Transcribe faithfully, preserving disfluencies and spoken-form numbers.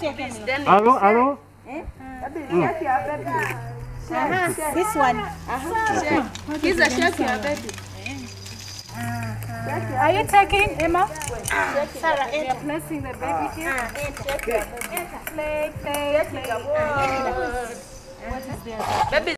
Hello, hello. This one. He's a chef, your baby. Are you taking Emma? Sarah, We are placing the baby here. Play, play, play. What is there? Baby.